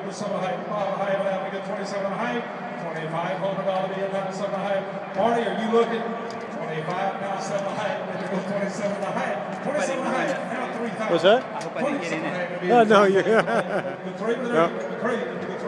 the summer height. 5 height, and now we get 27 height. 25, holding on to the end, 7 height. Marty, are you looking? 25, now 7 height. Then you go 27 height. 27 height, now 3,000. What's that? I hope I didn't get in it. Oh, no, you're... The 3 with the 3.